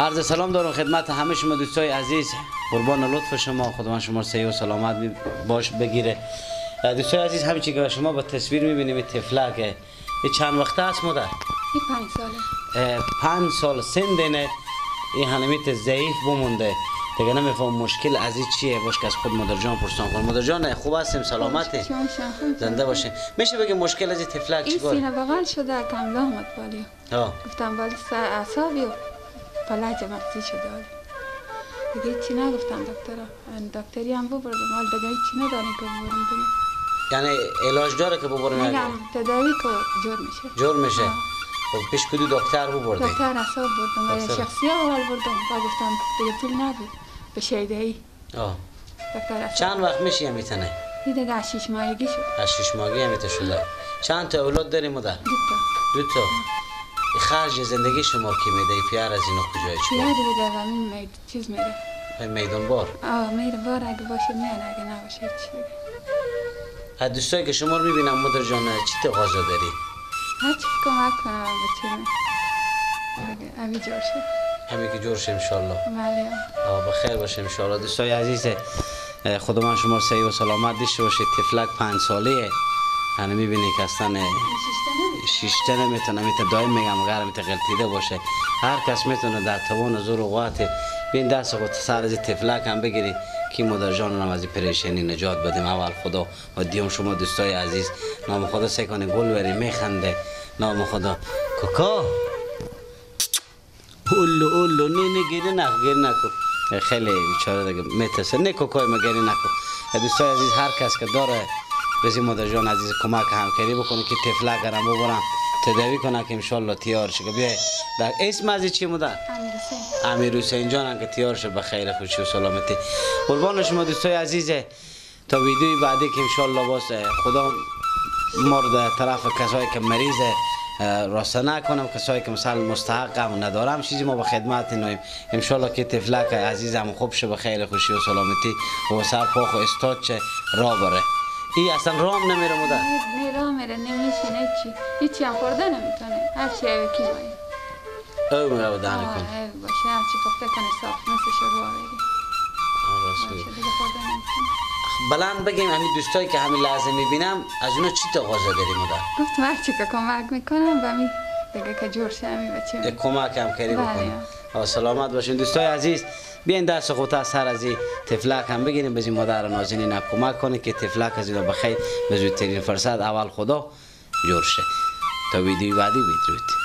عرض سلام دارم خدمت همه شما دوستای عزیز. قربان لطف شما، خداوند شما صحت و سلامت باش بگیره. دوستای عزیز، همین چیزی که شما با تصویر می‌بینید تفلک این چند وقته است مادر؟ این 5 ساله. 5 سال سن دینه. این هنمیت ضعیف بمونده. دیگه نمیفهم مشکل از این چیه. باش که از خود مادر جان پرسان کن. مادر جان خوب هستیم، سلامتی؟ زنده باشین. میشه بگی مشکل از این تفلک چیکار؟ این سینه بغل شده، کملا آمد بالی. گفتم بالی اعصابی و فلج مغزی شده. دیگه چی نگفتم دکتری هم ببردم، حال دیگه چی نداریم که ببرم دیگه. یعنی علاج داره که ببریم؟ میگم تداوی که جور میشه. جور میشه. خب پیش کدی دکتر ببردی؟ دکتر اعصاب بردم، شخصی اول بردم، بعد گفتم دیگه طول نده به شیده‌ای. دکتر اعصاب. چند وقت میشه میتونه؟ دیگه 6 ماهگی شد. 6 ماهگی هم شده. چند تا اولاد داری مادر؟ 2 تا. 2 تا. خرج زندگی شما کی میده؟ پیار از اینا کجای چیه؟ پیار دیگه همین چیز میره. میدان بار؟ میره بار، اگه باشه میانه، اگه نباشه چی دیگه. دوستایی که شما رو میبینم مادر جان چی تقاضا داری؟ هرچی کمک کنم به چی همین جور شه. همین که جور شه انشالله. بله. بخیر باشه انشالله. دوستای عزیز، خداوند شما صحت و سلامت داشته باشید. تفلک 5 ساله هنه میبینی که اصلا 6 تا نمیتونه. دایم میگم اگر میتونه غلطیده باشه، هر کس میتونه در توان زور و قوت بین دست خود سر از تفلک هم بگیری که مادر جان هم از این پریشانی نجات بدیم. اول خدا و دیوم شما دوستای عزیز، نام خدا سکنه گل بری میخنده. نام خدا کوکا اولو نه گیری نکن. خیلی بیچاره دیگه میترسه. نه کوکای ما گیری نکن. دوستای عزیز، هر کس که داره بزی مادر جان عزیز کمک همکاری بکنه که تفلک هم ببرم تداوی کنه که انشالله تیار شه. بیای در اسم از چی مادر؟ امیر حسین جان هم که تیار شه به خیر خوشی و سلامتی. قربان شما دوستای عزیز، تا ویدیوی بعدی که انشالله باز خدا مورد طرف کسایی که مریضه راسته نکنم، کسایی که مثلا مستحق هم ندارم چیزی ما به خدمت نویم. انشالله که تفلک عزیزم خوب شه به خیر خوشی و سلامتی و سر پاخ و استاد چه راه بره. ای اصلا رام نمیره مادر؟ نه راه میره، نمیشه هیچی هم خورده نمیتونه. هرچی اوکی مایی او میره بدن کن باشه، هرچی پخته کنه صاف مثل شروع آوری باشه دیگه خورده نمیتونه. بلند بگیم همین دوستایی که همین لحظه میبینم از اونا چی تقاضا داری مادر؟ گفتم هرچی که کمک میکنم و می دیگه که جور شه همین بچه کمک هم کردی بکنم. سلامت باشین دوستای عزیز. بیاین دست خود از سر از این تفلک هم بگیریم، بزین مادر نازنین کمک کنه که تفلک از اینا بخیر به زودترین فرصت اول خدا جور شه. تا ویدیو بعدی بدرود.